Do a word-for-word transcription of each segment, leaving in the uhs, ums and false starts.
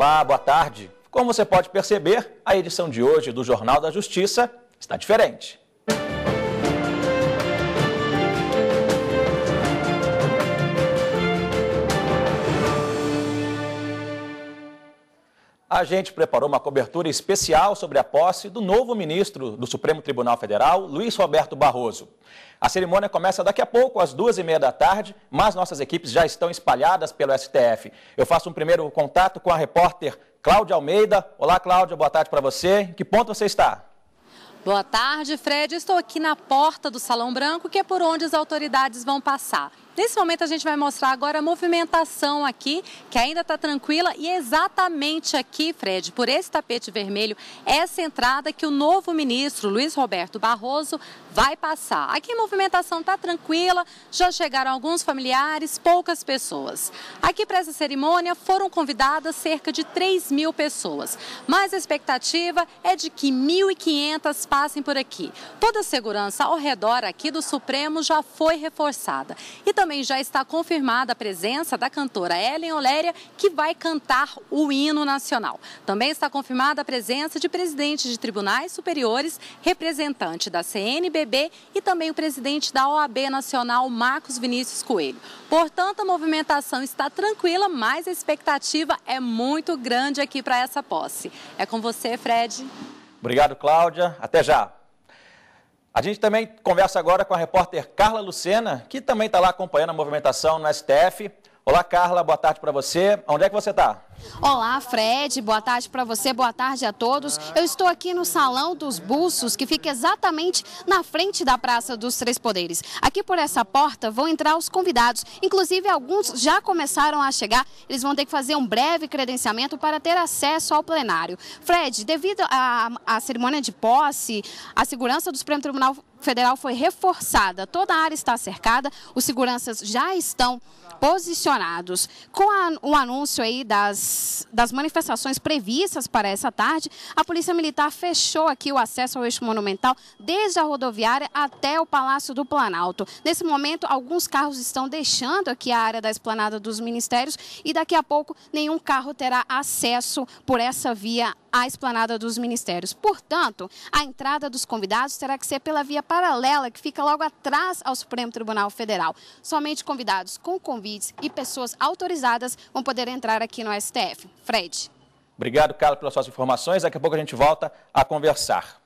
Olá, boa tarde. Como você pode perceber, a edição de hoje do Jornal da Justiça está diferente. A gente preparou uma cobertura especial sobre a posse do novo ministro do Supremo Tribunal Federal, Luiz Roberto Barroso. A cerimônia começa daqui a pouco, às duas e meia da tarde, mas nossas equipes já estão espalhadas pelo S T F. Eu faço um primeiro contato com a repórter Cláudia Almeida. Olá, Cláudia, boa tarde para você. Em que ponto você está? Boa tarde, Fred. Estou aqui na porta do Salão Branco, que é por onde as autoridades vão passar. Nesse momento a gente vai mostrar agora a movimentação aqui, que ainda está tranquila, e exatamente aqui, Fred, por esse tapete vermelho, essa entrada que o novo ministro, Luiz Roberto Barroso, vai passar. Aqui a movimentação está tranquila, já chegaram alguns familiares, poucas pessoas. Aqui para essa cerimônia foram convidadas cerca de três mil pessoas, mas a expectativa é de que mil e quinhentas passem por aqui. Toda a segurança ao redor aqui do Supremo já foi reforçada. E também Também já está confirmada a presença da cantora Ellen Oléria, que vai cantar o hino nacional. Também está confirmada a presença de presidentes de tribunais superiores, representante da C N B B e também o presidente da O A B Nacional, Marcos Vinícius Coelho. Portanto, a movimentação está tranquila, mas a expectativa é muito grande aqui para essa posse. É com você, Fred. Obrigado, Cláudia. Até já. A gente também conversa agora com a repórter Carla Lucena, que também está lá acompanhando a movimentação no S T F. Olá, Carla, boa tarde para você. Onde é que você está? Olá, Fred, boa tarde para você, boa tarde a todos. Eu estou aqui no Salão dos Bustos, que fica exatamente na frente da Praça dos Três Poderes. Aqui por essa porta vão entrar os convidados, inclusive alguns já começaram a chegar. Eles vão ter que fazer um breve credenciamento para ter acesso ao plenário. Fred, devido à, à cerimônia de posse, a segurança do Supremo Tribunal Federal foi reforçada. Toda a área está cercada, os seguranças já estão posicionados. Com a, o anúncio aí das, das manifestações previstas para essa tarde, a Polícia Militar fechou aqui o acesso ao eixo monumental, desde a rodoviária até o Palácio do Planalto. Nesse momento, alguns carros estão deixando aqui a área da esplanada dos ministérios e daqui a pouco nenhum carro terá acesso por essa via à esplanada dos ministérios. Portanto, a entrada dos convidados terá que ser pela via paralela, que fica logo atrás ao Supremo Tribunal Federal. Somente convidados com convites e pessoas autorizadas vão poder entrar aqui no S T F. Fred. Obrigado, Carla, pelas suas informações. Daqui a pouco a gente volta a conversar.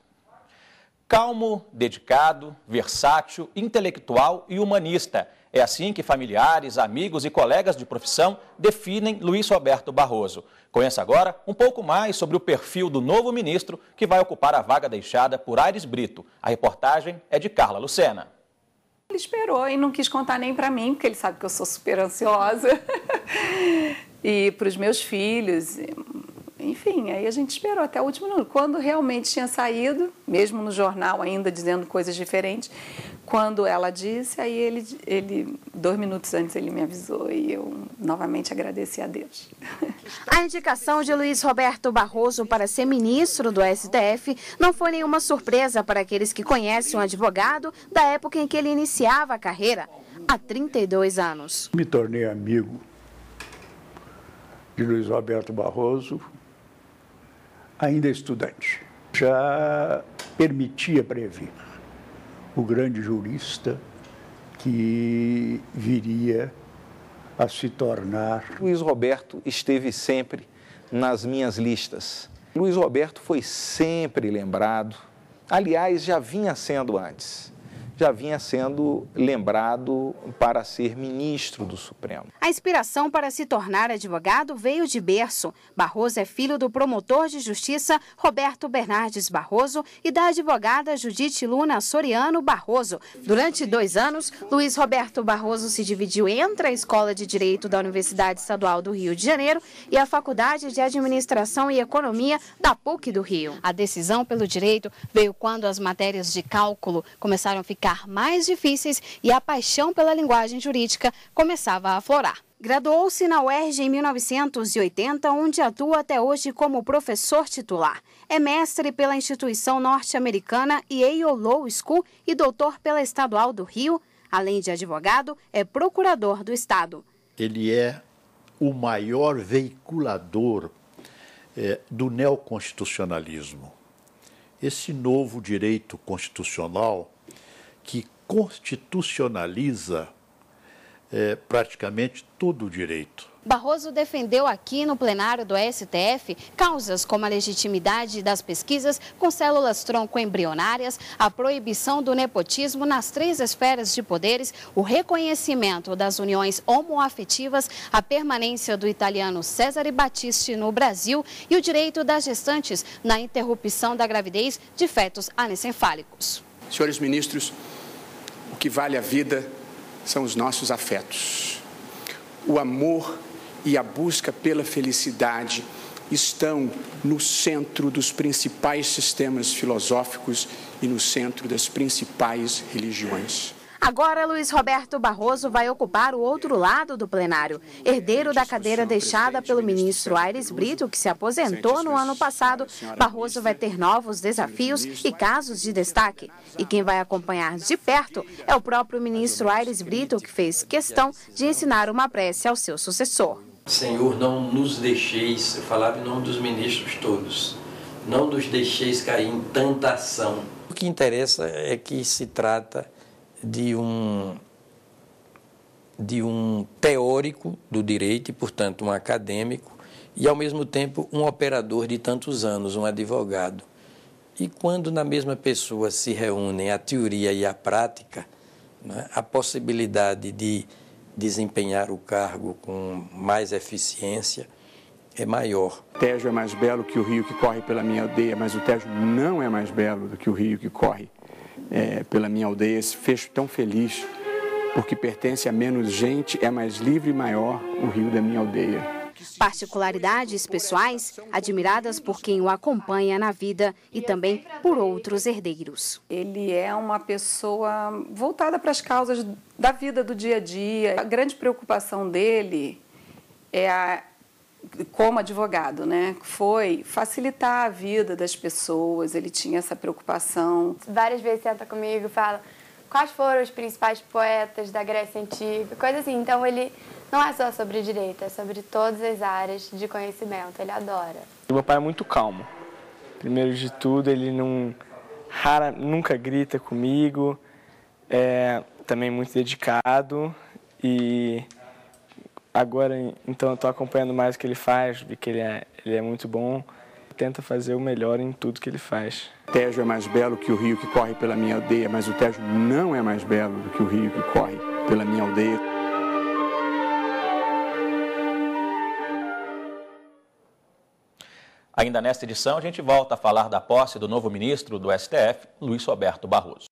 Calmo, dedicado, versátil, intelectual e humanista. É assim que familiares, amigos e colegas de profissão definem Luiz Roberto Barroso. Conheça agora um pouco mais sobre o perfil do novo ministro que vai ocupar a vaga deixada por Aires Brito. A reportagem é de Carla Lucena. Ele esperou e não quis contar nem para mim, porque ele sabe que eu sou super ansiosa. E para os meus filhos. Enfim, aí a gente esperou até o último minuto. Quando realmente tinha saído, mesmo no jornal ainda dizendo coisas diferentes, quando ela disse, aí ele, ele dois minutos antes ele me avisou e eu novamente agradeci a Deus. A indicação de Luiz Roberto Barroso para ser ministro do S T F não foi nenhuma surpresa para aqueles que conhecem o advogado da época em que ele iniciava a carreira, há trinta e dois anos. Me tornei amigo de Luiz Roberto Barroso, ainda estudante. Já permitia prever o grande jurista que viria a se tornar. Luiz Roberto esteve sempre nas minhas listas. Luiz Roberto foi sempre lembrado, aliás, já vinha sendo antes. Já vinha sendo lembrado para ser ministro do Supremo. A inspiração para se tornar advogado veio de berço. Barroso é filho do promotor de justiça Roberto Bernardes Barroso e da advogada Judite Luna Soriano Barroso. Durante dois anos, Luiz Roberto Barroso se dividiu entre a Escola de Direito da Universidade Estadual do Rio de Janeiro e a Faculdade de Administração e Economia da PUC do Rio. A decisão pelo direito veio quando as matérias de cálculo começaram a ficar mais difíceis e a paixão pela linguagem jurídica começava a aflorar. Graduou-se na U E R J em mil novecentos e oitenta, onde atua até hoje como professor titular. É mestre pela instituição norte-americana Yale Law School e doutor pela Estadual do Rio. Além de advogado, é procurador do Estado. Ele é o maior veiculador é, do neoconstitucionalismo. Esse novo direito constitucional que constitucionaliza é, praticamente todo o direito. Barroso defendeu aqui no plenário do S T F causas como a legitimidade das pesquisas com células tronco embrionárias, a proibição do nepotismo nas três esferas de poderes, o reconhecimento das uniões homoafetivas, a permanência do italiano Cesare Battisti no Brasil e o direito das gestantes na interrupção da gravidez de fetos anencefálicos. Senhores ministros, o que vale a vida são os nossos afetos. O amor e a busca pela felicidade estão no centro dos principais sistemas filosóficos e no centro das principais religiões. Agora, Luiz Roberto Barroso vai ocupar o outro lado do plenário. Herdeiro da cadeira deixada pelo ministro Aires Brito, que se aposentou no ano passado, Barroso vai ter novos desafios e casos de destaque. E quem vai acompanhar de perto é o próprio ministro Aires Brito, que fez questão de ensinar uma prece ao seu sucessor. Senhor, não nos deixeis, eu falava em nome dos ministros todos, não nos deixeis cair em tanta ação. O que interessa é que se trata de um, de um teórico do direito, e, portanto, um acadêmico, e, ao mesmo tempo, um operador de tantos anos, um advogado. E quando na mesma pessoa se reúnem a teoria e a prática, né, a possibilidade de desempenhar o cargo com mais eficiência é maior. O Tejo é mais belo que o rio que corre pela minha aldeia, mas o Tejo não é mais belo do que o rio que corre É, pela minha aldeia. Esse fecho tão feliz, porque pertence a menos gente, é mais livre e maior o rio da minha aldeia. Particularidades pessoais admiradas por quem o acompanha na vida e também por outros herdeiros. Ele é uma pessoa voltada para as causas da vida do dia a dia. A grande preocupação dele é a como advogado, né, foi facilitar a vida das pessoas. Ele tinha essa preocupação. Várias vezes senta comigo e fala quais foram os principais poetas da Grécia Antiga, coisa assim. Então ele não é só sobre direito, é sobre todas as áreas de conhecimento, ele adora. O meu pai é muito calmo. Primeiro de tudo, ele não rara, nunca grita comigo, é também muito dedicado e agora, então, eu estou acompanhando mais o que ele faz, vi que ele é, ele é muito bom, tenta fazer o melhor em tudo que ele faz. O Tejo é mais belo que o rio que corre pela minha aldeia, mas o Tejo não é mais belo do que o rio que corre pela minha aldeia. Ainda nesta edição, a gente volta a falar da posse do novo ministro do S T F, Luiz Roberto Barroso.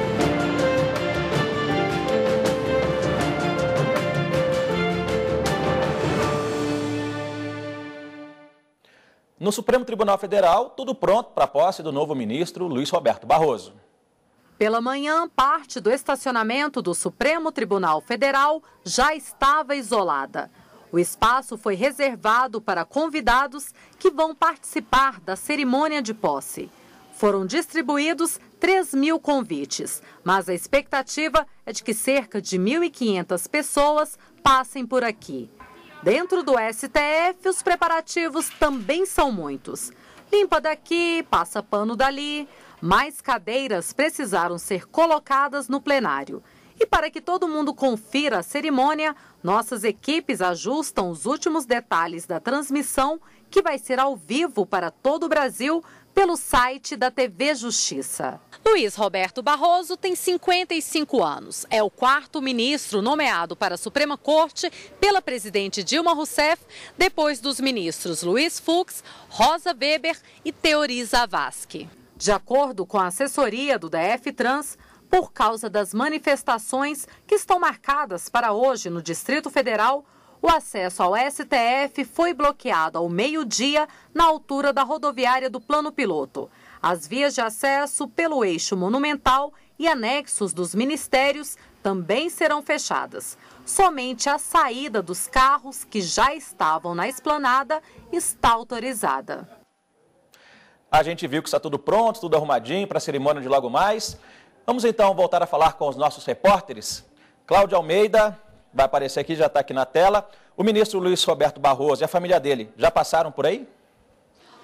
No Supremo Tribunal Federal, tudo pronto para a posse do novo ministro Luiz Roberto Barroso. Pela manhã, parte do estacionamento do Supremo Tribunal Federal já estava isolada. O espaço foi reservado para convidados que vão participar da cerimônia de posse. Foram distribuídos três mil convites, mas a expectativa é de que cerca de mil e quinhentas pessoas passem por aqui. Dentro do S T F, os preparativos também são muitos. Limpa daqui, passa pano dali. Mais cadeiras precisaram ser colocadas no plenário. E para que todo mundo confira a cerimônia, nossas equipes ajustam os últimos detalhes da transmissão, que vai ser ao vivo para todo o Brasil, pelo site da T V Justiça. Luiz Roberto Barroso tem cinquenta e cinco anos. É o quarto ministro nomeado para a Suprema Corte pela presidente Dilma Rousseff, depois dos ministros Luiz Fux, Rosa Weber e Teori Zavascki. De acordo com a assessoria do D F Trans, por causa das manifestações que estão marcadas para hoje no Distrito Federal, o acesso ao S T F foi bloqueado ao meio-dia na altura da rodoviária do Plano Piloto. As vias de acesso pelo eixo monumental e anexos dos ministérios também serão fechadas. Somente a saída dos carros que já estavam na esplanada está autorizada. A gente viu que está tudo pronto, tudo arrumadinho para a cerimônia de logo mais. Vamos então voltar a falar com os nossos repórteres. Cláudio Almeida vai aparecer aqui, já está aqui na tela. O ministro Luiz Roberto Barroso e a família dele já passaram por aí?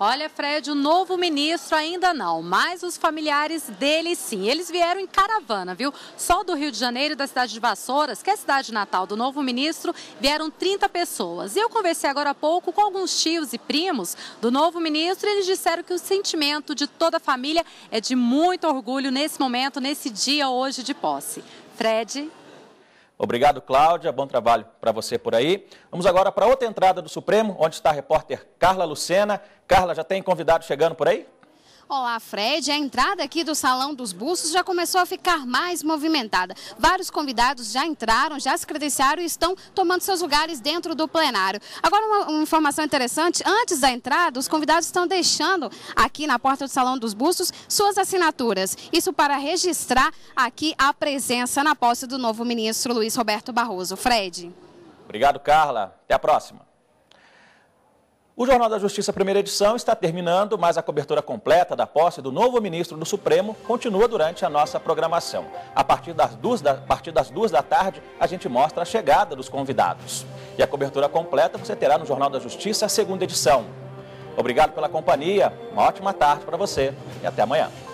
Olha, Fred, o novo ministro ainda não, mas os familiares dele sim. Eles vieram em caravana, viu? Só do Rio de Janeiro e da cidade de Vassouras, que é a cidade natal do novo ministro, vieram trinta pessoas. E eu conversei agora há pouco com alguns tios e primos do novo ministro e eles disseram que o sentimento de toda a família é de muito orgulho nesse momento, nesse dia hoje de posse. Fred... Obrigado, Cláudia. Bom trabalho para você por aí. Vamos agora para outra entrada do Supremo, onde está a repórter Carla Lucena. Carla, já tem convidado chegando por aí? Olá, Fred. A entrada aqui do Salão dos Bustos já começou a ficar mais movimentada. Vários convidados já entraram, já se credenciaram e estão tomando seus lugares dentro do plenário. Agora, uma, uma informação interessante. Antes da entrada, os convidados estão deixando aqui na porta do Salão dos Bustos suas assinaturas. Isso para registrar aqui a presença na posse do novo ministro Luiz Roberto Barroso. Fred. Obrigado, Carla. Até a próxima. O Jornal da Justiça, primeira edição, está terminando, mas a cobertura completa da posse do novo ministro do Supremo continua durante a nossa programação. A partir das duas da, a partir das duas da tarde, a gente mostra a chegada dos convidados. E a cobertura completa você terá no Jornal da Justiça, a segunda edição. Obrigado pela companhia, uma ótima tarde para você e até amanhã.